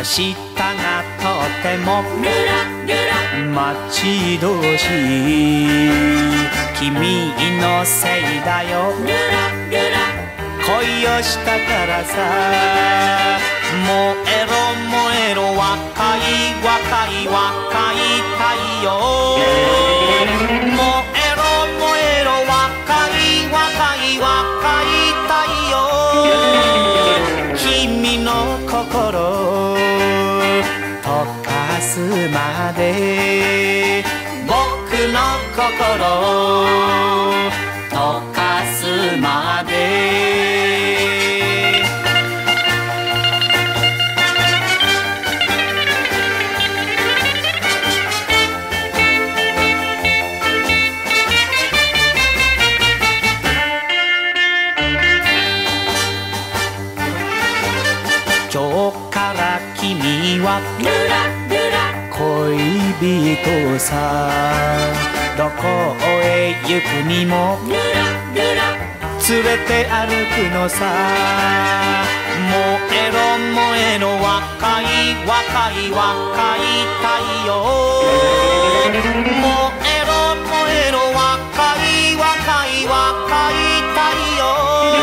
日がとても待ち遠しい。君のせいだよ恋をしたからさ。燃えろ燃えろ若い若い若い太陽。燃えろ燃えろ若い若い若い太陽。君の心溶かすまで僕の心溶かすまで。今日から君は恋人さ。どこへ行くにも連れて歩くのさ。燃えろ燃えろ若い若い若い太陽。燃えろ燃えろ若い若い若い太陽。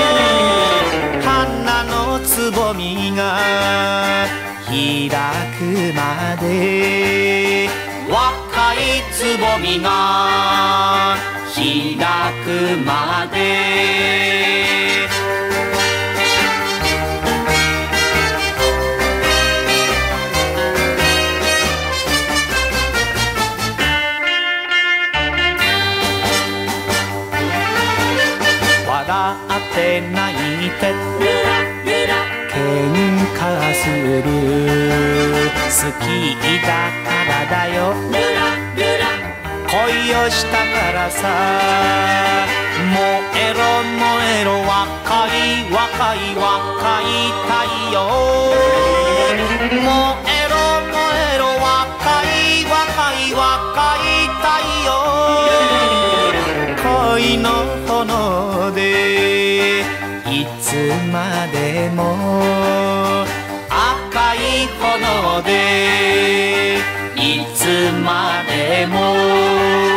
花のつぼみが開くまで若いつぼみが開くまで。笑って泣いて喧嘩する。好きだからだよ恋をしたからさ。燃えろ燃えろ若い若い若い太陽。燃えろ燃えろ若い若い若い太陽。恋の炎でいつまでも赤い炎でいつまでも